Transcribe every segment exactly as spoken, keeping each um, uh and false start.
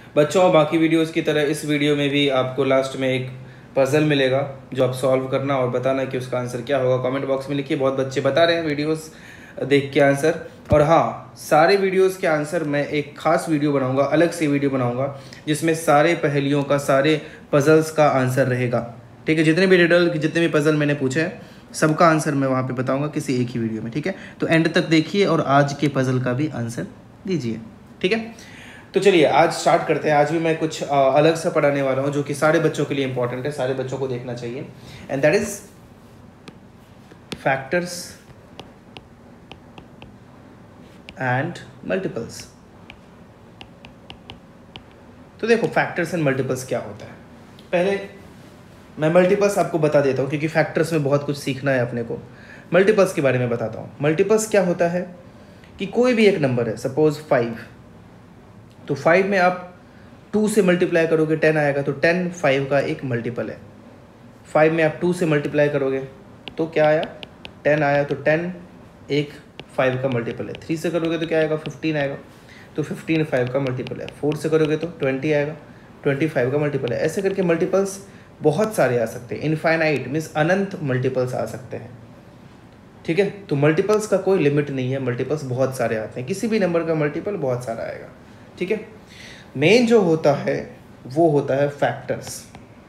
बच्चों, बाकी वीडियोस की तरह इस वीडियो में भी आपको लास्ट में एक पजल मिलेगा जो आप सॉल्व करना और बताना कि उसका आंसर क्या होगा। कमेंट बॉक्स में लिखिए। बहुत बच्चे बता रहे हैं वीडियोस देख के आंसर। और हाँ, सारे वीडियोस के आंसर मैं एक खास वीडियो बनाऊंगा, अलग से वीडियो बनाऊंगा जिसमें सारे पहेलियों का, सारे पजल्स का आंसर रहेगा। ठीक है, जितने भी रिडल, जितने भी पजल मैंने पूछे हैं सबका आंसर मैं वहाँ पे बताऊंगा किसी एक ही वीडियो में। ठीक है, तो एंड तक देखिए और आज के पजल का भी आंसर दीजिए। ठीक है, तो चलिए आज स्टार्ट करते हैं। आज भी मैं कुछ आ, अलग सा पढ़ाने वाला हूँ जो कि सारे बच्चों के लिए इंपॉर्टेंट है, सारे बच्चों को देखना चाहिए। And that is factors and multiples. तो देखो, फैक्टर्स एंड मल्टीपल्स क्या होता है। पहले मैं मल्टीपल्स आपको बता देता हूँ क्योंकि फैक्टर्स में बहुत कुछ सीखना है अपने को। मल्टीपल्स के बारे में बताता हूँ। मल्टीपल्स क्या होता है कि कोई भी एक नंबर है, सपोज फाइव, तो फाइव में आप टू से मल्टीप्लाई करोगे टेन आएगा, तो टेन फाइव का एक मल्टीपल है। फाइव में आप टू से मल्टीप्लाई करोगे तो क्या आया, टेन आया, तो टेन एक फाइव का मल्टीपल है। थ्री से करोगे तो क्या आएगा, फिफ्टीन आएगा, तो फिफ्टीन फाइव का मल्टीपल है। फोर से करोगे तो ट्वेंटी आएगा, ट्वेंटी फाइव का मल्टीपल है। ऐसे करके मल्टीपल्स बहुत सारे आ सकते हैं। इनफाइनाइट मीन्स अनंत मल्टीपल्स आ सकते हैं। ठीक है, तो मल्टीपल्स का कोई लिमिट नहीं है, मल्टीपल्स बहुत सारे आते हैं, किसी भी नंबर का मल्टीपल बहुत सारा आएगा। ठीक है, मेन जो होता है वो होता है फैक्टर्स।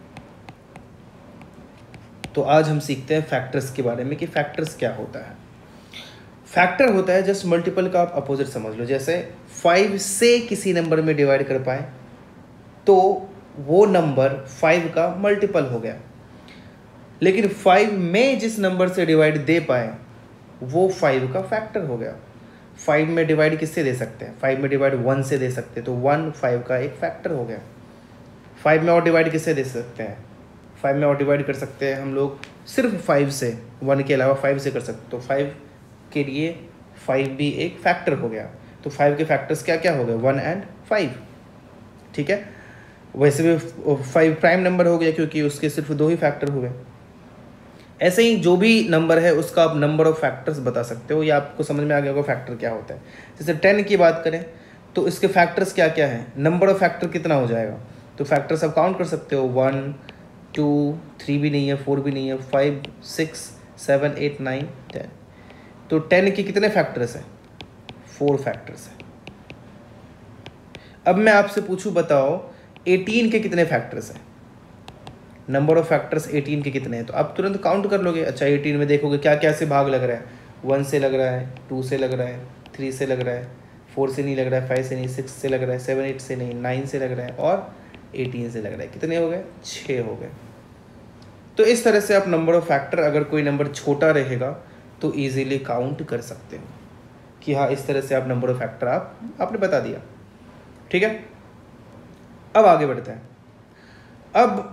तो आज हम सीखते हैं फैक्टर्स के बारे में कि फैक्टर्स क्या होता है। फैक्टर होता है जस्ट मल्टीपल का आप अपोजिट समझ लो। जैसे फाइव से किसी नंबर में डिवाइड कर पाए तो वो नंबर फाइव का मल्टीपल हो गया, लेकिन फाइव में जिस नंबर से डिवाइड दे पाए वो फाइव का फैक्टर हो गया। फाइव में डिवाइड किससे दे सकते हैं, फाइव में डिवाइड वन से दे सकते हैं, तो वन फाइव का एक फैक्टर हो गया। फाइव में और डिवाइड किससे दे सकते हैं, फाइव में और डिवाइड कर सकते हैं हम लोग सिर्फ फाइव से, वन के अलावा फाइव से कर सकते हैं, तो फाइव के लिए फाइव भी एक फैक्टर हो गया। तो फाइव के फैक्टर्स क्या क्या हो गए, वन एंड फाइव। ठीक है, वैसे भी फाइव प्राइम नंबर हो गया क्योंकि उसके सिर्फ दो ही फैक्टर हुए। ऐसे ही जो भी नंबर है उसका आप नंबर ऑफ फैक्टर्स बता सकते हो, या आपको समझ में आ गया होगा फैक्टर क्या होता है। जैसे टेन की बात करें तो इसके फैक्टर्स क्या क्या हैं, नंबर ऑफ फैक्टर कितना हो जाएगा, तो फैक्टर्स आप काउंट कर सकते हो, वन टू थ्री भी नहीं है, फोर भी नहीं है, five six seven eight nine ten. तो टेन के कितने फैक्टर्स हैं, फोर फैक्टर्स हैं। अब मैं आपसे पूछूं, बताओ एटीन के कितने फैक्टर्स हैं, नंबर ऑफ फैक्टर्स एटीन के कितने हैं, तो आप तुरंत काउंट कर लोगे। अच्छा, एटीन में देखोगे क्या क्या से भाग लग रहा है, वन से लग रहा है, टू से लग रहा है, थ्री से लग रहा है, फोर से नहीं लग रहा है, फाइव से नहीं, सिक्स से लग रहा है, सेवन एट से नहीं, नाइन से लग रहा है, और एटीन से लग रहा है। कितने हो गए, छः हो गए। तो इस तरह से आप नंबर ऑफ फैक्टर, अगर कोई नंबर छोटा रहेगा तो ईजिली काउंट कर सकते हो कि हाँ, इस तरह से आप नंबर ऑफ फैक्टर आप आपने बता दिया। ठीक है, अब आगे बढ़ते हैं। अब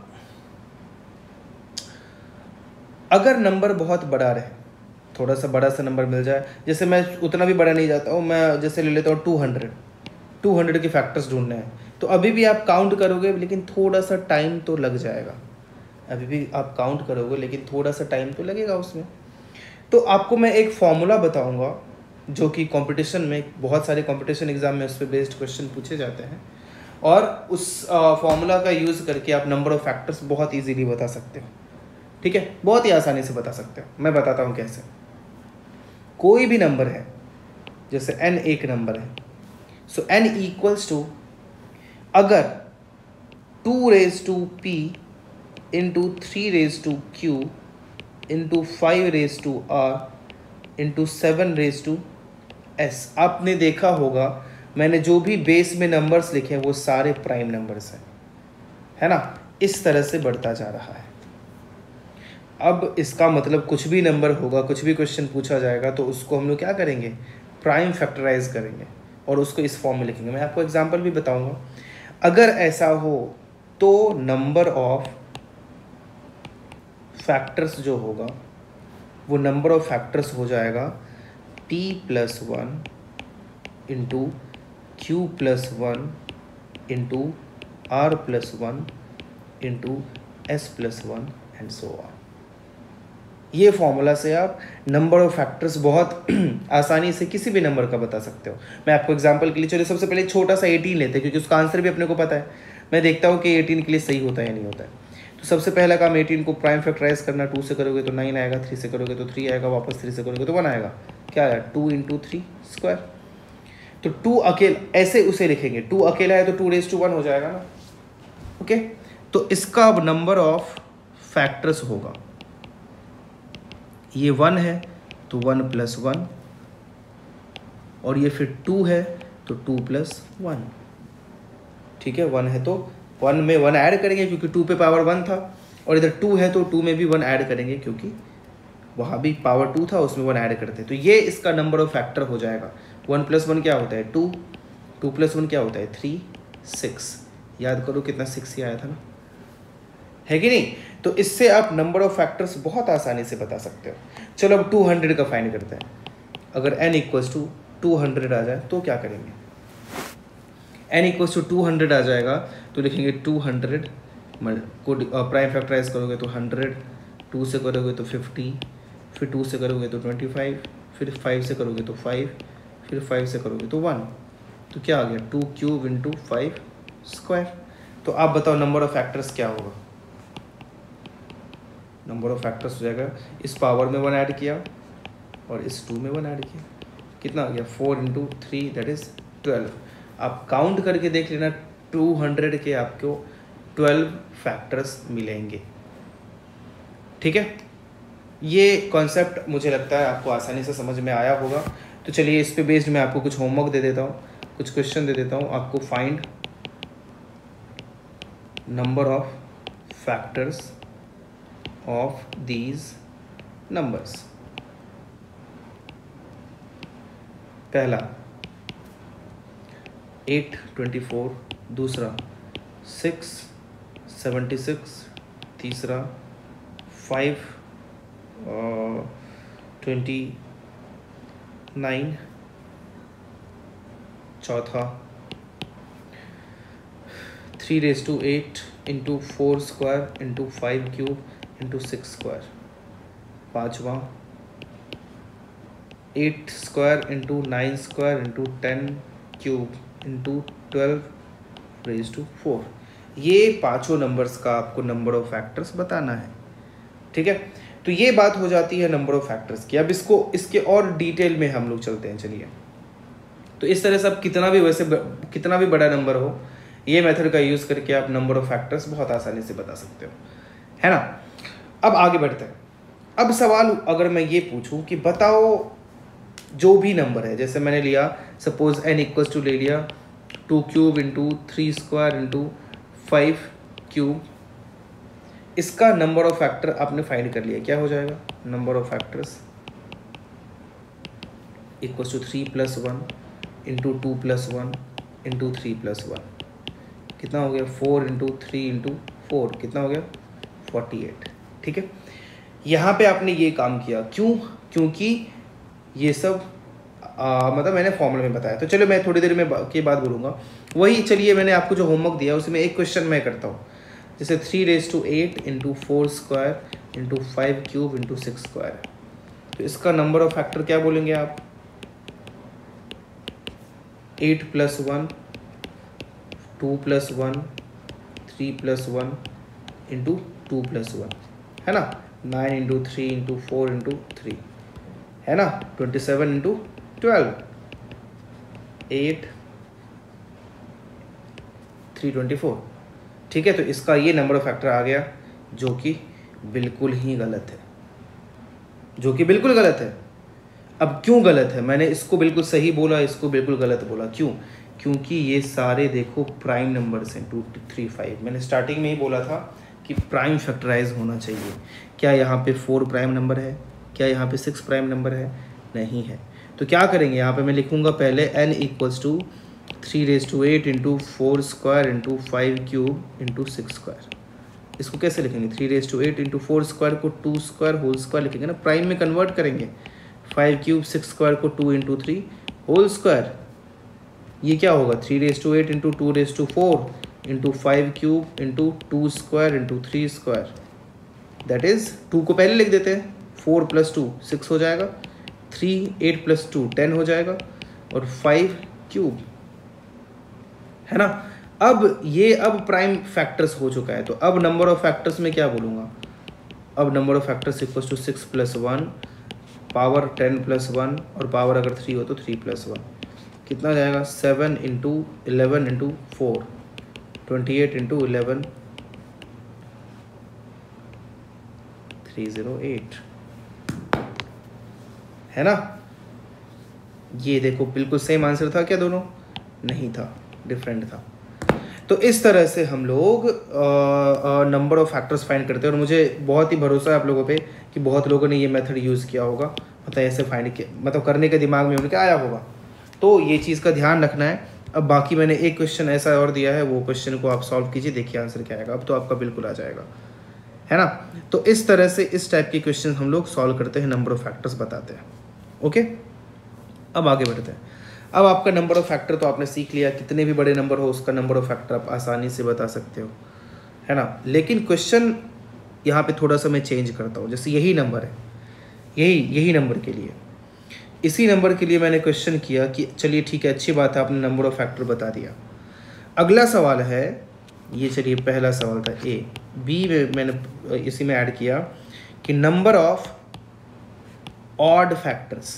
अगर नंबर बहुत बड़ा रहे, थोड़ा सा बड़ा सा नंबर मिल जाए, जैसे मैं उतना भी बड़ा नहीं जाता हूँ, मैं जैसे ले लेता हूँ टू हंड्रेड, टू हंड्रेड के फैक्टर्स ढूंढने हैं, तो अभी भी आप काउंट करोगे लेकिन थोड़ा सा टाइम तो लग जाएगा। अभी भी आप काउंट करोगे लेकिन थोड़ा सा टाइम तो लगेगा उसमें। तो आपको मैं एक फॉर्मूला बताऊँगा जो कि कंपटीशन में, बहुत सारे कंपटीशन एग्जाम में उस पर बेस्ड क्वेश्चन पूछे जाते हैं, और उस फॉर्मूला का यूज़ करके आप नंबर ऑफ फैक्टर्स बहुत ईजीली बता सकते हो। ठीक है, बहुत ही आसानी से बता सकते हो। मैं बताता हूँ कैसे। कोई भी नंबर है, जैसे n एक नंबर है, सो n इक्वल्स टू, अगर two raise to p into three raise to q into five raise to r into seven raise to s। आपने देखा होगा मैंने जो भी बेस में नंबर्स लिखे हैं वो सारे प्राइम नंबर्स हैं, है ना। इस तरह से बढ़ता जा रहा है। अब इसका मतलब कुछ भी नंबर होगा, कुछ भी क्वेश्चन पूछा जाएगा तो उसको हम लोग क्या करेंगे, प्राइम फैक्टराइज करेंगे और उसको इस फॉर्म में लिखेंगे। मैं आपको एग्जांपल भी बताऊंगा। अगर ऐसा हो तो नंबर ऑफ फैक्टर्स जो होगा वो नंबर ऑफ फैक्टर्स हो जाएगा t plus one into q plus one into r plus one into s plus one and so on. ये फॉर्मूला से आप नंबर ऑफ फैक्टर्स बहुत आसानी से किसी भी नंबर का बता सकते हो। मैं आपको एग्जांपल के लिए चलिए सबसे पहले छोटा सा एटीन लेते हैं, क्योंकि उसका आंसर भी अपने को पता है। मैं देखता हूँ कि एटीन के लिए सही होता है या नहीं होता है। तो सबसे पहला काम एटीन को प्राइम फैक्टराइज करना। टू से करोगे तो नाइन आएगा, थ्री से करोगे तो थ्री आएगा, वापस थ्री से करोगे तो वन आएगा। क्या आया? Two into three square. तो टू अकेला ऐसे उसे लिखेंगे, टू अकेला है तो टू रेज टू वन हो जाएगा ना। ओके, तो इसका अब नंबर ऑफ फैक्टर्स होगा, ये वन है तो वन प्लस वन, और ये फिर टू है तो टू प्लस वन। ठीक है, वन है तो वन में वन ऐड करेंगे क्योंकि टू पे पावर वन था, और इधर टू है तो टू में भी वन ऐड करेंगे क्योंकि वहाँ भी पावर टू था, उसमें वन ऐड करते हैं। तो ये इसका नंबर ऑफ फैक्टर हो जाएगा। वन प्लस वन क्या होता है? टू। टू प्लस वन क्या होता है? थ्री। सिक्स। याद करो कितना सिक्स ही आया था ना, है कि नहीं? तो इससे आप नंबर ऑफ फैक्टर्स बहुत आसानी से बता सकते हो। चलो अब टू हंड्रेड का फाइंड करते हैं। अगर n equals to two hundred आ जाए तो क्या करेंगे? n equals to two hundred आ जाएगा तो लिखेंगे टू हंड्रेड को प्राइम फैक्टराइज करोगे तो हंड्रेड, टू से करोगे तो फिफ्टी, फिर टू से करोगे तो ट्वेंटी फाइव, फिर फाइव से करोगे तो फाइव, फिर फाइव से करोगे तो वन। तो क्या आ गया? Two cube into five square. तो आप बताओ नंबर ऑफ फैक्टर्स क्या होगा? नंबर ऑफ फैक्टर्स हो जाएगा, इस पावर में वन ऐड किया और इस टू में वन ऐड किया, कितना आ गया? Four into three that is twelve. आप काउंट करके देख लेना, टू हंड्रेड के आपको ट्वेल्व फैक्टर्स मिलेंगे। ठीक है, ये कॉन्सेप्ट मुझे लगता है आपको आसानी से समझ में आया होगा। तो चलिए इस पे बेस्ड मैं आपको कुछ होमवर्क दे देता हूँ, कुछ क्वेश्चन दे देता हूँ आपको। Find number of factors of these numbers. पहला एट ट्वेंटी फोर, दूसरा सिक्स सेवेंटी सिक्स, तीसरा फाइव ट्वेंटी नाइन, चौथा three raise to eight into four square into five cube into six square, पाँचवा eight square into nine square into ten cube into twelve raise to four. ये पांचों numbers का आपको number of factors बताना है। ठीक है, तो ये बात हो जाती है नंबर ऑफ फैक्टर्स की। अब इसको इसके और डिटेल में हम लोग चलते हैं। चलिए, तो इस तरह से आप कितना भी वैसे ब, कितना भी बड़ा नंबर हो, ये मेथड का यूज़ करके आप नंबर ऑफ फैक्टर्स बहुत आसानी से बता सकते हो, है ना। अब आगे बढ़ते हैं। अब सवाल अगर मैं ये पूछूं कि बताओ जो भी नंबर है, जैसे मैंने लिया सपोज n इक्वल्स टू ले लिया two cube into three square into five cube, इसका नंबर ऑफ फैक्टर आपने फाइंड कर लिया। क्या हो जाएगा? Number of factors equals to three plus one into two plus one into three plus one, कितना हो गया? Four into three into four, कितना हो गया? Forty eight. ठीक है, यहाँ पे आपने ये काम किया, क्यों? क्योंकि ये सब आ, मतलब मैंने फॉर्मूला में बताया। तो चलो मैं थोड़ी देर में के बाद बोलूँगा वही। चलिए, मैंने आपको जो होमवर्क दिया उसमें एक क्वेश्चन मैं करता हूँ, जैसे three raise to eight into four square into five cube into six square. तो इसका नंबर ऑफ फैक्टर क्या बोलेंगे आप? Eight plus one, two plus one, three plus one into two plus one, है ना। Nine into three into four into three, है ना। Twenty seven into twelve, eight, three twenty four. ठीक है, तो इसका ये नंबर ऑफ फैक्टर आ गया, जो कि बिल्कुल ही गलत है, जो कि बिल्कुल गलत है। अब क्यों गलत है? मैंने इसको बिल्कुल सही बोला, इसको बिल्कुल गलत बोला, क्यों? क्योंकि ये सारे देखो प्राइम नंबर्स हैं। टू थ्री फाइव मैंने स्टार्टिंग में ही बोला था कि प्राइम फैक्टराइज होना चाहिए। क्या यहाँ पे फोर प्राइम नंबर है? क्या यहाँ पे सिक्स प्राइम नंबर है? नहीं है। तो क्या करेंगे? यहाँ पे मैं लिखूँगा पहले n equals to three raise to eight into four square into five cube into six square. इसको कैसे लिखेंगे? Three raise to eight into four square को टू स्क्वायर होल स्क्वायर लिखेंगे ना, प्राइम में कन्वर्ट करेंगे। फाइव क्यूब सिक्स स्क्वायर को two into three whole square, ये क्या होगा? Three raise to eight into two raise to four into five cube into two square into three square, that is two को पहले लिख देते हैं, फोर प्लस टू सिक्स हो जाएगा, three eight plus two ten हो जाएगा, और फाइव क्यूब, है ना। अब ये अब प्राइम फैक्टर्स हो चुका है, तो अब नंबर ऑफ फैक्टर्स में क्या बोलूँगा, अब number of factors equals to six plus one, power ten plus one, और पावर अगर थ्री हो तो थ्री प्लस वन, कितना जाएगा, seven into eleven into four, twenty eight into eleven, three zero eight, है ना। ये देखो बिल्कुल सेम आंसर था क्या दोनों, नहीं था, डिफरेंट था। तो इस तरह से हम लोग नंबर ऑफ फैक्टर्स फाइंड करते हैं, और मुझे बहुत ही भरोसा है आप लोगों पे कि बहुत लोगों ने ये मेथड यूज़ किया होगा, मतलब ऐसे फाइंड किया, मतलब करने के दिमाग में उनके आया होगा। तो ये चीज़ का ध्यान रखना है। अब बाकी मैंने एक क्वेश्चन ऐसा और दिया है, वो क्वेश्चन को आप सॉल्व कीजिए, देखिए आंसर क्या आएगा। अब तो आपका बिल्कुल आ जाएगा, है ना। तो इस तरह से इस टाइप के क्वेश्चन हम लोग सॉल्व करते हैं, नंबर ऑफ फैक्टर्स बताते हैं। ओके, अब आगे बढ़ते हैं। अब आपका नंबर ऑफ फैक्टर तो आपने सीख लिया, कितने भी बड़े नंबर हो उसका नंबर ऑफ फैक्टर आप आसानी से बता सकते हो, है ना। लेकिन क्वेश्चन यहाँ पे थोड़ा सा मैं चेंज करता हूँ। जैसे यही नंबर है, यही यही नंबर के लिए, इसी नंबर के लिए मैंने क्वेश्चन किया कि चलिए ठीक है, अच्छी बात है, आपने नंबर ऑफ फैक्टर बता दिया। अगला सवाल है ये, चलिए पहला सवाल था ए, बी में मैंने इसी में ऐड किया कि नंबर ऑफ ऑड फैक्टर्स।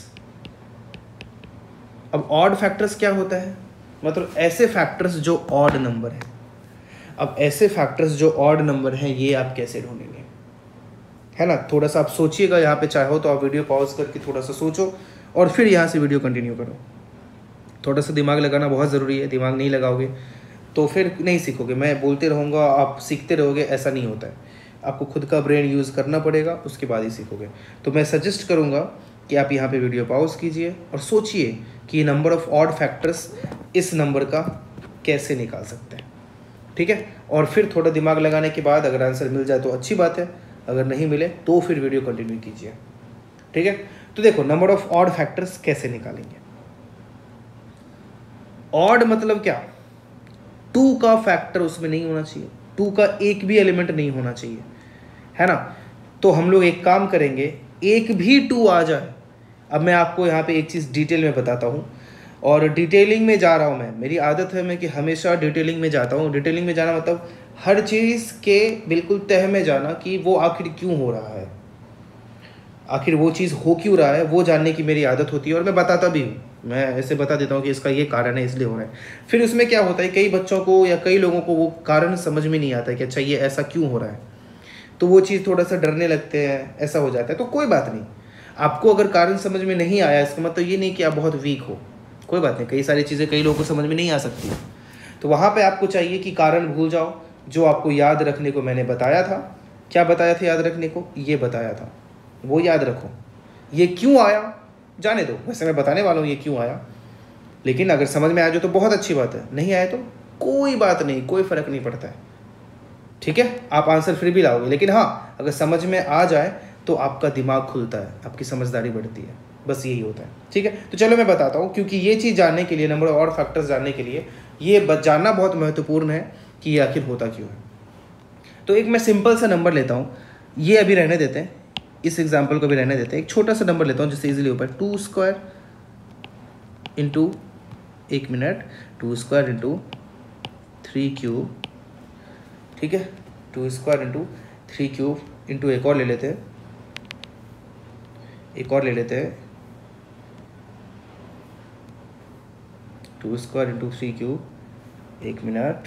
अब ऑड फैक्टर्स क्या होता है, मतलब ऐसे फैक्टर्स जो ऑड नंबर है। अब ऐसे फैक्टर्स जो ऑड नंबर हैं ये आप कैसे ढूंढेंगे, है ना। थोड़ा सा आप सोचिएगा, यहाँ पे चाहो तो आप वीडियो पॉज करके थोड़ा सा सोचो और फिर यहाँ से वीडियो कंटिन्यू करो। थोड़ा सा दिमाग लगाना बहुत ज़रूरी है, दिमाग नहीं लगाओगे तो फिर नहीं सीखोगे। मैं बोलते रहूँगा, आप सीखते रहोगे, ऐसा नहीं होता है। आपको खुद का ब्रेन यूज़ करना पड़ेगा, उसके बाद ही सीखोगे। तो मैं सजेस्ट करूँगा कि आप यहाँ पे वीडियो पॉज कीजिए और सोचिए कि नंबर ऑफ ऑड फैक्टर्स इस नंबर का कैसे निकाल सकते हैं, ठीक है। और फिर थोड़ा दिमाग लगाने के बाद अगर आंसर मिल जाए तो अच्छी बात है, अगर नहीं मिले तो फिर वीडियो कंटिन्यू कीजिए, ठीक है। तो देखो नंबर ऑफ ऑड फैक्टर्स कैसे निकालेंगे। ऑड मतलब क्या, टू का फैक्टर उसमें नहीं होना चाहिए, टू का एक भी एलिमेंट नहीं होना चाहिए, है ना। तो हम लोग एक काम करेंगे, एक भी टू आ जाए। अब मैं आपको यहाँ पे एक चीज़ डिटेल में बताता हूँ, और डिटेलिंग में जा रहा हूँ मैं, मेरी आदत है मैं कि हमेशा डिटेलिंग में जाता हूँ। डिटेलिंग में जाना मतलब हर चीज़ के बिल्कुल तह में जाना कि वो आखिर क्यों हो रहा है, आखिर वो चीज़ हो क्यों रहा है, वो जानने की मेरी आदत होती है। और मैं बताता भी हूँ, मैं ऐसे बता देता हूँ कि इसका ये कारण है इसलिए हो रहा है। फिर उसमें क्या होता है, कई बच्चों को या कई लोगों को वो कारण समझ में नहीं आता है कि अच्छा ये ऐसा क्यों हो रहा है, तो वो चीज़ थोड़ा सा डरने लगते हैं, ऐसा हो जाता है। तो कोई बात नहीं, आपको अगर कारण समझ में नहीं आया इसका मतलब ये नहीं कि आप बहुत वीक हो, कोई बात नहीं। कई सारी चीज़ें कई लोगों को समझ में नहीं आ सकती, तो वहाँ पे आपको चाहिए कि कारण भूल जाओ। जो आपको याद रखने को मैंने बताया था, क्या बताया था याद रखने को, ये बताया था, वो याद रखो। ये क्यों आया जाने दो, वैसे मैं बताने वाला हूँ ये क्यों आया, लेकिन अगर समझ में आ जाए तो बहुत अच्छी बात है, नहीं आए तो कोई बात नहीं, कोई फ़र्क नहीं पड़ता है, ठीक है। आप आंसर फिर भी लाओगे, लेकिन हाँ अगर समझ में आ जाए तो आपका दिमाग खुलता है, आपकी समझदारी बढ़ती है, बस यही होता है, ठीक है। तो चलो मैं बताता हूँ, क्योंकि ये चीज़ जानने के लिए, नंबर और फैक्टर्स जानने के लिए ये जानना बहुत महत्वपूर्ण है कि ये आखिर होता क्यों है। तो एक मैं सिंपल सा नंबर लेता हूँ, ये अभी रहने देते हैं, इस एग्जाम्पल को भी रहने देते हैं। एक छोटा सा नंबर लेता हूँ जिससे इजीली हो पाए, टू स्क्वायर इंटू एक minute two square into three cube, ठीक है। Two square into three cube into एक और ले लेते हैं, एक और ले लेते हैं, two square into three cube, एक मिनट,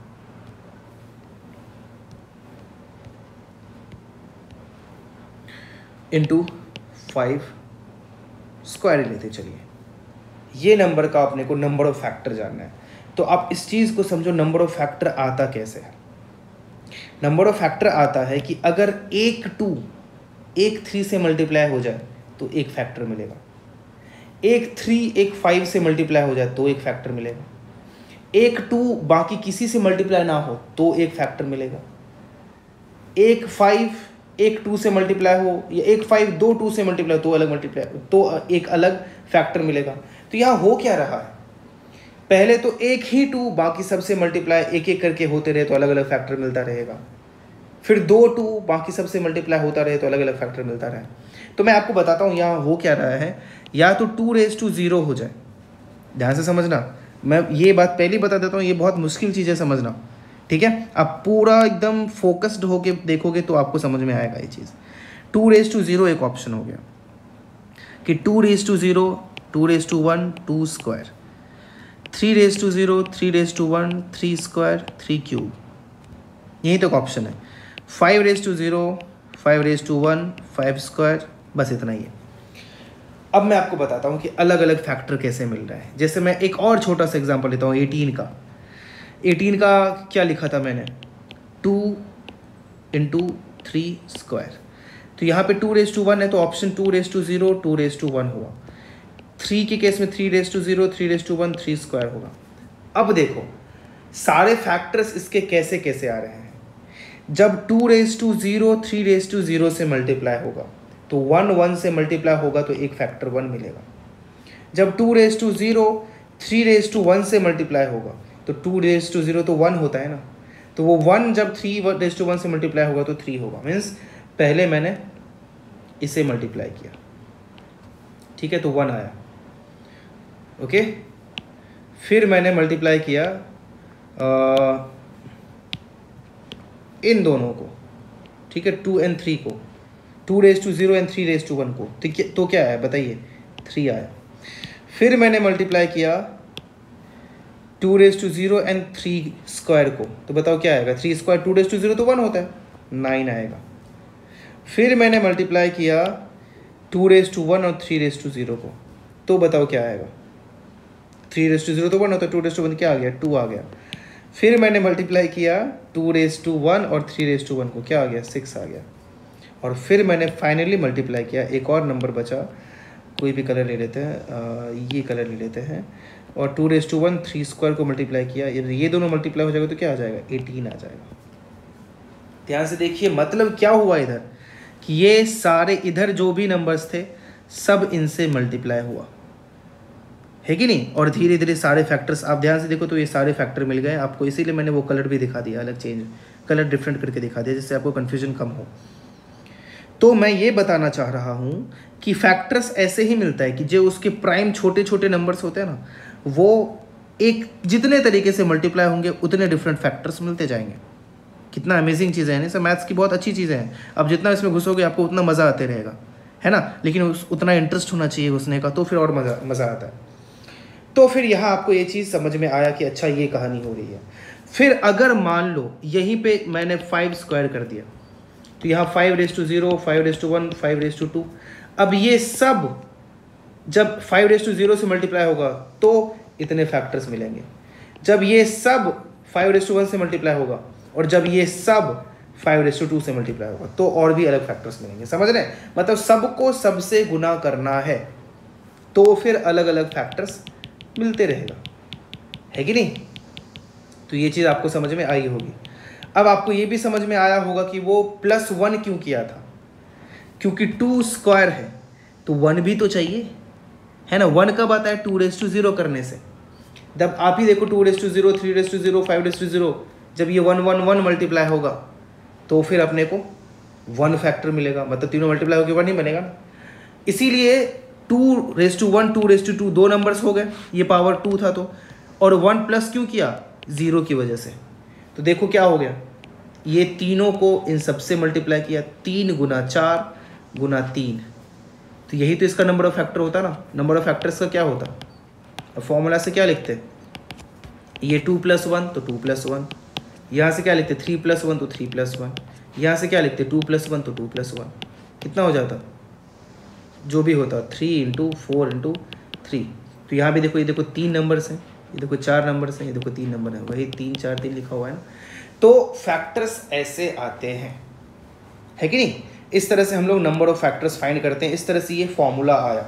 इंटू फाइव स्क्वायर लेते। चलिए ये नंबर का अपने को नंबर ऑफ फैक्टर जानना है, तो आप इस चीज़ को समझो, नंबर ऑफ फैक्टर आता कैसे है। नंबर ऑफ फैक्टर आता है कि अगर एक टू एक थ्री से मल्टीप्लाई हो जाए तो एक फैक्टर मिलेगा, एक थ्री एक फाइव से मल्टीप्लाई हो जाए तो एक फैक्टर मिलेगा, एक टू बाकी किसी से मल्टीप्लाई ना हो तो एक फैक्टर मिलेगा, एक फाइव एक टू से मल्टीप्लाई हो, या एक फाइव दो टू से मल्टीप्लाई तो अलग मल्टीप्लाई तो एक अलग फैक्टर मिलेगा। तो यहाँ हो क्या रहा है, पहले तो एक ही टू बाकी सबसे मल्टीप्लाई एक एक करके होते रहे तो अलग अलग फैक्टर मिलता रहेगा, फिर दो टू बाकी सबसे मल्टीप्लाई होता रहे तो अलग अलग फैक्टर मिलता रहे। तो मैं आपको बताता हूँ यहाँ हो क्या रहा है, या तो टू रेज टू ज़ीरो हो जाए, ध्यान से समझना, मैं ये बात पहले बता देता हूँ, ये बहुत मुश्किल चीज़ है समझना, ठीक है। आप पूरा एकदम फोकस्ड होके देखोगे तो आपको समझ में आएगा ये चीज़। टू रेज टू ज़ीरो एक ऑप्शन हो गया कि two raise to zero, two raise to one, two square, three raise to zero, three raise to one, three square, three cube, यही तो एक ऑप्शन है। Five raise to zero, five raise to one, five square, बस इतना ही है। अब मैं आपको बताता हूँ कि अलग अलग फैक्टर कैसे मिल रहा है। जैसे मैं एक और छोटा सा एग्जांपल लेता हूँ एटीन का। एटीन का क्या लिखा था मैंने, टू इंटू थ्री स्क्वायर, तो यहाँ पे टू रेज टू वन है तो option two raise to zero, two raise to one हुआ। थ्री के केस में three raise to zero, three raise to one, three square होगा। अब देखो सारे फैक्टर्स इसके कैसे कैसे आ रहे हैं। जब two raise to zero three raise to zero से मल्टीप्लाई होगा तो वन वन से मल्टीप्लाई होगा तो एक फैक्टर वन मिलेगा। जब two raise to zero three raise to one से मल्टीप्लाई होगा तो टू रेज टू ज़ीरो तो वन होता है ना, तो वो वन जब थ्री रेज टू वन से मल्टीप्लाई होगा तो थ्री होगा। मीन्स पहले मैंने इसे मल्टीप्लाई किया, ठीक है, तो वन आया, ओके। फिर मैंने मल्टीप्लाई किया आ, इन दोनों को, ठीक है, टू एंड थ्री को, two raise to zero and three raise to one को, ठीक है, तो क्या आया बताइए, थ्री आया। फिर मैंने मल्टीप्लाई किया two raise to zero and three square को, तो बताओ क्या आएगा, three square two raise to zero तो वन होता है, नाइन आएगा। फिर मैंने मल्टीप्लाई किया टू रेज टू वन और थ्री रेज टू ज़ीरो को, तो बताओ क्या आएगा, थ्री रेज टू ज़ीरो तो वन होता है, टू रेज टू वन क्या आ गया, टू आ गया। फिर मैंने मल्टीप्लाई किया टू रेज टू वन और थ्री रेज टू वन को, क्या आ गया, सिक्स आ गया। और फिर मैंने फाइनली मल्टीप्लाई किया, एक और नंबर बचा, कोई भी कलर ले लेते हैं, ये कलर ले लेते हैं, और two raise to one three square को मल्टीप्लाई किया, ये दोनों मल्टीप्लाई हो जाएगा तो क्या आ जाएगा, एटीन आ जाएगा। ध्यान से देखिए मतलब क्या हुआ इधर कि ये सारे इधर जो भी नंबर्स थे सब इनसे मल्टीप्लाई हुआ है कि नहीं, और धीरे धीरे सारे फैक्टर्स, आप ध्यान से देखो तो ये सारे फैक्टर मिल गए आपको, इसीलिए मैंने वो कलर भी दिखा दिया, अलग चेंज कलर डिफरेंट करके दिखा दिया जिससे आपको कन्फ्यूजन कम हो। तो मैं ये बताना चाह रहा हूँ कि फैक्टर्स ऐसे ही मिलता है कि जो उसके प्राइम छोटे छोटे नंबर्स होते हैं ना, वो एक जितने तरीके से मल्टीप्लाई होंगे उतने डिफरेंट फैक्टर्स मिलते जाएंगे। कितना अमेजिंग चीज़ें हैं, सब मैथ्स की बहुत अच्छी चीज़ें हैं। अब जितना इसमें घुसोगे आपको उतना मज़ा आते रहेगा, है ना, लेकिन उस उतना इंटरेस्ट होना चाहिए घुसने का, तो फिर और मज़ा मज़ा आता है। तो फिर यहाँ आपको ये चीज़ समझ में आया कि अच्छा ये कहानी हो रही है। फिर अगर मान लो यहीं पे मैंने फाइव स्क्वायर कर दिया तो यहाँ five raise to zero, five raise to one, five raise to two, अब ये सब जब फाइव रेज टू ज़ीरो से मल्टीप्लाई होगा तो इतने फैक्टर्स मिलेंगे, जब ये सब फाइव रेज टू वन से मल्टीप्लाई होगा और जब ये सब फाइव रेज टू टू से मल्टीप्लाई होगा तो और भी अलग फैक्टर्स मिलेंगे। समझ रहे हैं, मतलब सबको सबसे गुना करना है तो फिर अलग अलग फैक्टर्स मिलते रहेगा, है कि नहीं। तो ये चीज़ आपको समझ में आई होगी। अब आपको ये भी समझ में आया होगा कि वो प्लस वन क्यों किया था, क्योंकि टू स्क्वायर है तो वन भी तो चाहिए, है ना। वन कब आता है, टू रेज टू ज़ीरो करने से। जब आप ही देखो two raise to zero, three raise to zero, five raise to zero, जब ये वन वन वन मल्टीप्लाई होगा तो फिर अपने को वन फैक्टर मिलेगा, मतलब तीनों मल्टीप्लाई होकर वन ही बनेगा ना। इसीलिए two raise to one, two raise to two, दो नंबर्स हो गए, ये पावर टू था तो, और वन प्लस क्यों किया, ज़ीरो की वजह से। तो देखो क्या हो गया, ये तीनों को इन सबसे मल्टीप्लाई किया, तीन गुना चार गुना तीन, तो यही तो इसका नंबर ऑफ फैक्टर होता ना। नंबर ऑफ फैक्टर्स का क्या होता, अब फॉर्मूला से क्या लिखते, ये टू प्लस वन तो टू प्लस वन, यहाँ से क्या लिखते, थ्री प्लस वन तो थ्री प्लस वन, यहाँ से क्या लिखते, टू प्लस वन तो टू प्लस वन, कितना हो जाता, जो भी होता three into four into three. तो यहाँ भी देखो, ये देखो तीन नंबर्स हैं, ये देखो चार नंबर्स हैं, ये देखो तीन नंबर हैं, वही तीन चार तीन लिखा हुआ है ना। तो फैक्टर्स ऐसे आते हैं, है कि नहीं। इस तरह से हम लोग नंबर ऑफ फैक्टर्स फाइंड करते हैं, इस तरह से ये फॉर्मूला आया।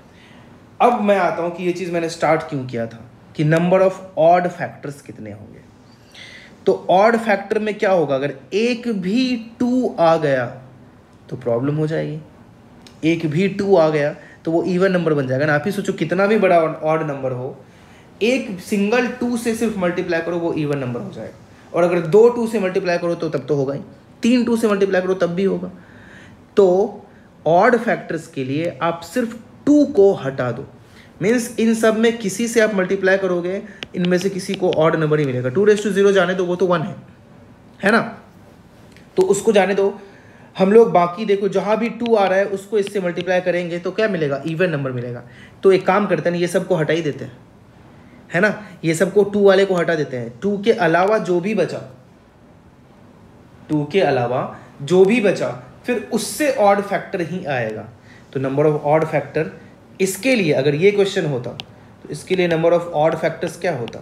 अब मैं आता हूँ कि ये चीज़ मैंने स्टार्ट क्यों किया था कि नंबर ऑफ ऑड फैक्टर्स कितने होंगे। तो ऑड फैक्टर में क्या होगा, अगर एक भी टू आ गया तो प्रॉब्लम हो जाएगी, एक भी टू आ गया तो वो इवन नंबर बन जाएगा ना। आप ही सोचो कितना भी बड़ा ऑड नंबर हो, एक सिंगल टू से सिर्फ मल्टीप्लाई करो वो इवन नंबर हो जाएगा, और अगर दो टू से मल्टीप्लाई करो तो तब तो होगा ही, तीन टू से मल्टीप्लाई करो तब भी होगा। तो ऑड फैक्टर्स के लिए आप सिर्फ टू को हटा दो, मीन्स इन सब में किसी से आप मल्टीप्लाई करोगे, इनमें से किसी को ऑड नंबर ही मिलेगा। टू रेस टू जीरो जाने दो, वो तो वन है, है ना, तो उसको जाने दो। हम लोग बाकी देखो जहाँ भी टू आ रहा है उसको इससे मल्टीप्लाई करेंगे तो क्या मिलेगा, इवन नंबर मिलेगा। तो एक काम करते हैं, ये सबको हटा ही देते हैं, है ना, ये सबको टू वाले को हटा देते हैं। टू के अलावा जो भी बचा, टू के अलावा जो भी बचा फिर उससे ऑड फैक्टर ही आएगा। तो नंबर ऑफ ऑड फैक्टर, इसके लिए अगर ये क्वेश्चन होता तो इसके लिए नंबर ऑफ ऑड फैक्टर्स क्या होता,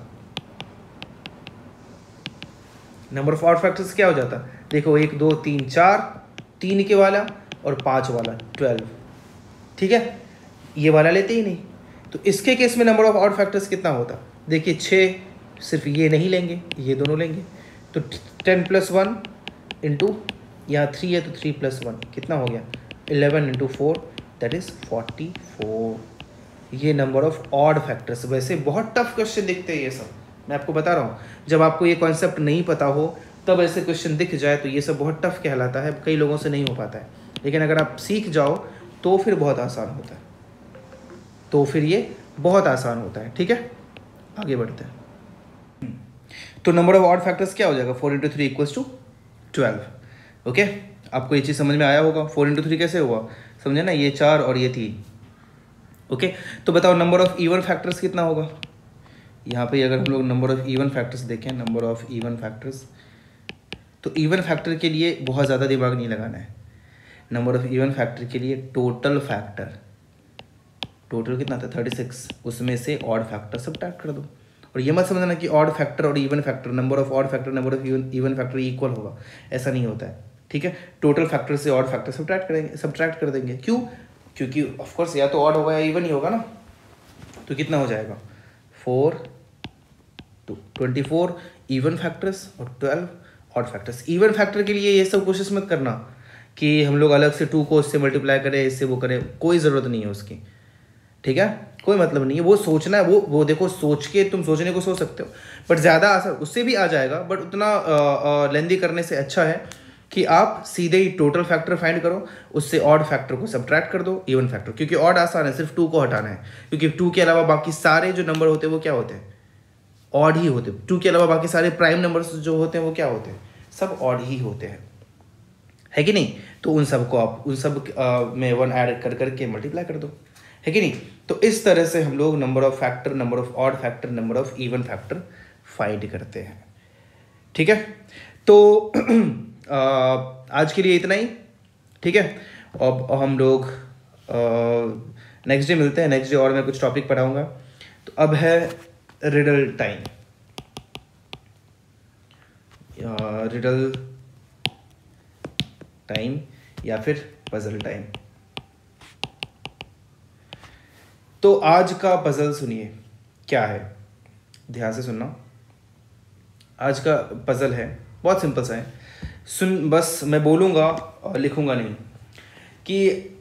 नंबर ऑफ ऑड फैक्टर्स क्या हो जाता, देखो एक दो तीन चार, तीन के वाला और पाँच वाला ट्वेल्व, ठीक है, ये वाला लेते ही नहीं। तो इसके केस में नंबर ऑफ ऑड फैक्टर्स कितना होता, देखिए छः, सिर्फ ये नहीं लेंगे, ये दोनों लेंगे। तो टेन प्लस वन इंटू, यहाँ थ्री है तो थ्री प्लस वन कितना हो गया, eleven into four that is forty four. ये नंबर ऑफ ऑड फैक्टर्स। वैसे बहुत टफ क्वेश्चन दिखते हैं ये सब, मैं आपको बता रहा हूँ। जब आपको ये कॉन्सेप्ट नहीं पता हो तब ऐसे क्वेश्चन दिख जाए तो ये सब बहुत टफ कहलाता है, कई लोगों से नहीं हो पाता है। लेकिन अगर आप सीख जाओ तो फिर बहुत आसान होता है, तो फिर ये बहुत आसान होता है, ठीक है। आगे बढ़ते हैं। तो नंबर ऑफ ऑड फैक्टर्स क्या हो जाएगा, four into three equals to twelve. Okay, आपको ये चीज़ समझ में आया होगा। फोर इंटू थ्री कैसे हुआ, समझे ना, ये चार और ये तीन। ओके, तो बताओ नंबर ऑफ इवन फैक्टर्स कितना होगा। यहाँ पे अगर हम लोग नंबर ऑफ इवन फैक्टर्स देखें, नंबर ऑफ इवन फैक्टर्स, तो इवन फैक्टर के लिए बहुत ज़्यादा दिमाग नहीं लगाना है। नंबर ऑफ इवन फैक्टर के लिए टोटल फैक्टर, टोटल कितना था थर्टी सिक्स, उसमें से ऑड फैक्टर सब्ट्रैक्ट कर दो। और ये मत समझना कि ऑड फैक्टर और even factor, number of odd factor number of even even factor equal होगा, ऐसा नहीं होता है, ठीक है। टोटल फैक्टर से ऑड फैक्टर सब्ट्रैक्ट करेंगे, सब्ट्रैक्ट कर देंगे। क्यों, क्योंकि ऑफकोर्स या तो ऑड होगा या इवन ही होगा ना। तो कितना हो जाएगा, four two twenty four even factors और twelve odd factors. Even factor के लिए ये सब कोशिश मत करना कि हम लोग अलग से टू को इससे मल्टीप्लाई करें, इससे वो करें, कोई ज़रूरत नहीं है उसकी, ठीक है, कोई मतलब नहीं है। वो सोचना है, वो वो देखो सोच के तुम सोचने को सोच सकते हो, बट ज़्यादा असर उससे भी आ जाएगा, बट उतना लेंदी करने से अच्छा है कि आप सीधे ही टोटल फैक्टर फाइंड करो, उससे ऑड फैक्टर को सब्ट्रैक्ट कर दो इवन फैक्टर, क्योंकि ऑड आसान है, सिर्फ टू को हटाना है। क्योंकि टू के अलावा बाकी सारे जो नंबर होते हैं वो क्या होते हैं, ऑड ही होते हैं। टू के अलावा बाकी सारे प्राइम नंबर्स जो होते हैं वो क्या होते हैं, सब ऑड ही होते हैं, है कि नहीं। तो उन सब को आप उन सब आ, में वन ऐड कर करके मल्टीप्लाई कर दो, है कि नहीं। तो इस तरह से हम लोग number of factor, number of odd factor, number of even factor find करते हैं, ठीक है। तो आ, आज के लिए इतना ही, ठीक है। अब हम लोग नेक्स्ट डे मिलते हैं, नेक्स्ट डे और मैं कुछ टॉपिक पढ़ाऊँगा। तो अब है रिडल टाइम, रिडल टाइम या फिर पजल टाइम। तो आज का पजल सुनिए क्या है, ध्यान से सुनना। आज का पजल है, बहुत सिंपल सा है, सुन, बस मैं बोलूँगा और लिखूँगा नहीं। कि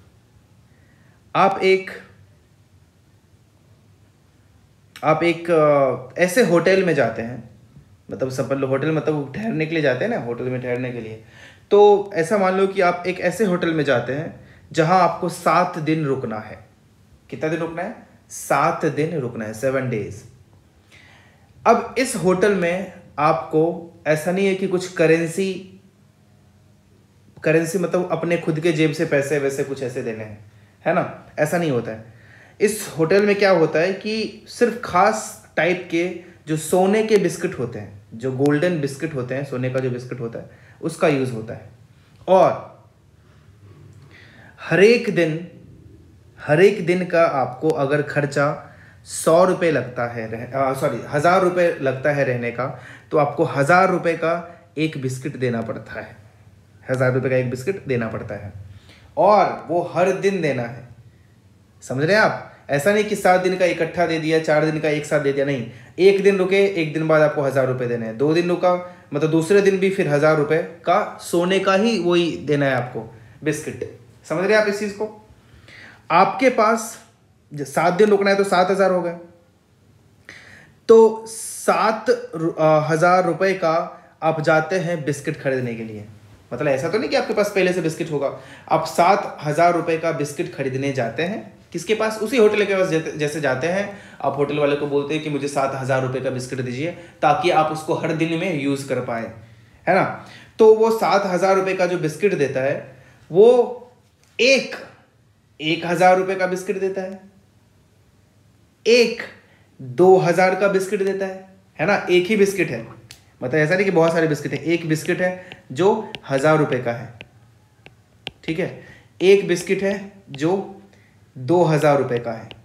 आप एक आप एक ऐसे होटल में जाते हैं, मतलब सब होटल मतलब ठहरने के लिए जाते हैं ना, होटल में ठहरने के लिए। तो ऐसा मान लो कि आप एक ऐसे होटल में जाते हैं जहां आपको सात दिन रुकना है। कितना दिन रुकना है, सात दिन रुकना है, सेवन डेज। अब इस होटल में आपको ऐसा नहीं है कि कुछ करेंसी करेंसी मतलब अपने खुद के जेब से पैसे वैसे कुछ ऐसे देने हैं, है ना, ऐसा नहीं होता है। इस होटल में क्या होता है कि सिर्फ खास टाइप के जो सोने के बिस्किट होते हैं, जो गोल्डन बिस्किट होते हैं, सोने का जो बिस्किट होता है उसका यूज़ होता है। और हर एक दिन हर एक दिन का आपको अगर खर्चा सौ रुपये लगता है, सॉरी हज़ार रुपये लगता है रहने का, तो आपको हज़ार रुपये का एक बिस्किट देना पड़ता है, हज़ार रुपये का एक बिस्किट देना पड़ता है। और वो हर दिन देना है, समझ रहे हैं आप। ऐसा नहीं कि सात दिन का इकट्ठा दे दिया, चार दिन का एक साथ दे दिया, नहीं। एक दिन रुके, एक दिन बाद आपको हज़ार रुपये देने हैं। दो दिन रुका मतलब दूसरे दिन भी फिर हज़ार रुपये का सोने का ही वही देना है आपको, बिस्किट। समझ रहे हैं आप इस चीज़ को। आपके पास सात दिन रुकना है तो सात हज़ार हो गए, तो सात हज़ार रुपये का आप जाते हैं बिस्किट खरीदने के लिए, मतलब ऐसा तो नहीं कि आपके पास पहले से बिस्किट होगा। आप सात हज़ार रुपये का बिस्किट खरीदने जाते हैं, किसके पास? उसी होटल के पास जैसे जाते हैं, आप होटल वाले को बोलते हैं कि मुझे सात हज़ार रुपये का बिस्किट दीजिए ताकि आप उसको हर दिन में यूज़ कर पाए, है ना। तो वो सात हज़ार रुपये का जो बिस्किट देता है वो एक एक हज़ार रुपये का बिस्किट देता है, एक दो हज़ार का बिस्किट देता है, है ना। एक ही बिस्किट है, मतलब ऐसा नहीं कि बहुत सारे बिस्किट है, एक बिस्किट है जो हज़ार रुपये का है, ठीक है। एक बिस्किट है जो दो हज़ार रुपये का है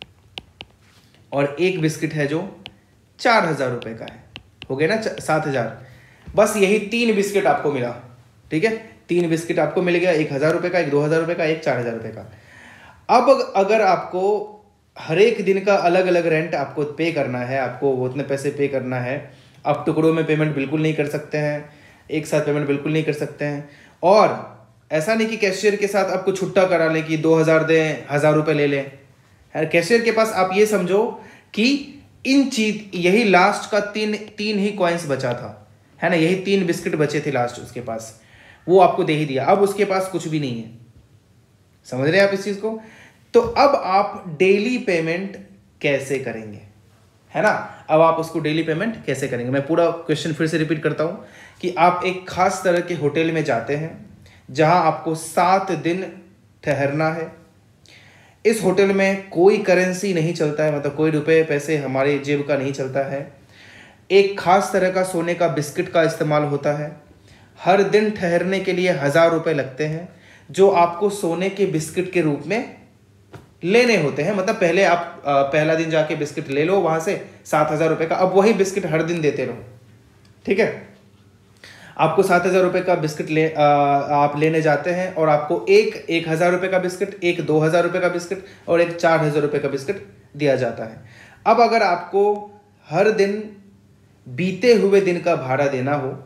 और एक बिस्किट है जो चार हज़ार रुपये का है। हो गए ना सात हज़ार। बस यही तीन बिस्किट आपको मिला, ठीक है। तीन बिस्किट आपको मिल गया, एक हज़ार रुपये का, एक दो हज़ार रुपये का, एक चार हज़ार रुपये का। अब अगर आपको हर एक दिन का अलग अलग रेंट आपको पे करना है, आपको उतने पैसे पे करना है, आप टुकड़ों में पेमेंट बिल्कुल नहीं कर सकते हैं, एक साथ पेमेंट बिल्कुल नहीं कर सकते हैं। और ऐसा नहीं कि कैशियर के साथ आपको छुट्टा करा लें कि दो हज़ार दें, हज़ार रुपये ले लें। कैशियर के पास आप ये समझो कि इन चीज यही लास्ट का तीन तीन ही कॉइन्स बचा था, है ना, यही तीन बिस्किट बचे थे लास्ट उसके पास, वो आपको दे ही दिया। अब उसके पास कुछ भी नहीं है, समझ रहे हैं आप इस चीज को। तो अब आप डेली पेमेंट कैसे करेंगे, है ना। अब आप उसको डेली पेमेंट कैसे करेंगे, मैं पूरा क्वेश्चन फिर से रिपीट करता हूं कि आप एक खास तरह के होटल में जाते हैं जहां आपको सात दिन ठहरना है। इस होटल में कोई करेंसी नहीं चलता है, मतलब कोई रुपए पैसे हमारे जेब का नहीं चलता है। एक खास तरह का सोने का बिस्किट का इस्तेमाल होता है। हर दिन ठहरने के लिए हज़ार रुपये लगते हैं जो आपको सोने के बिस्किट के रूप में लेने होते हैं। मतलब पहले आप आ, पहला दिन जाके बिस्किट ले लो वहां से सात हज़ार रुपये का, अब वही बिस्किट हर दिन देते रहो, ठीक है। आपको सात हज़ार रुपये का बिस्किट ले आ, आप लेने जाते हैं और आपको एक एक हज़ार रुपये का बिस्किट, एक दो हज़ार रुपये का बिस्किट और एक चार हज़ार रुपये का बिस्किट दिया जाता है। अब अगर आपको हर दिन बीते हुए दिन का भाड़ा देना हो,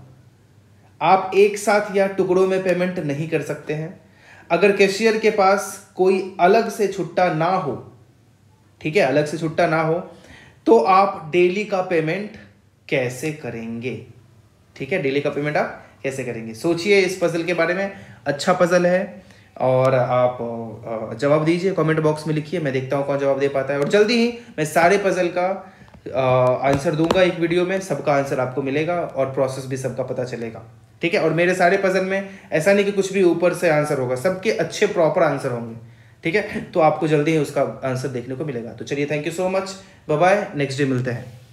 आप एक साथ या टुकड़ों में पेमेंट नहीं कर सकते हैं। अगर कैशियर के पास कोई अलग से छुट्टा ना हो, ठीक है, अलग से छुट्टा ना हो, तो आप डेली का पेमेंट कैसे करेंगे, ठीक है। डेली का पेमेंट आप कैसे करेंगे, सोचिए इस पजल के बारे में। अच्छा पजल है और आप जवाब दीजिए, कमेंट बॉक्स में लिखिए, मैं देखता हूँ कौन जवाब दे पाता है। और जल्दी ही मैं सारे पजल का आंसर दूंगा एक वीडियो में, सबका आंसर आपको मिलेगा और प्रोसेस भी सबका पता चलेगा, ठीक है। और मेरे सारे पजल में ऐसा नहीं कि कुछ भी ऊपर से आंसर होगा, सबके अच्छे प्रॉपर आंसर होंगे, ठीक है। तो आपको जल्दी ही उसका आंसर देखने को मिलेगा। तो चलिए, thank you so much, bye bye, next day मिलते हैं।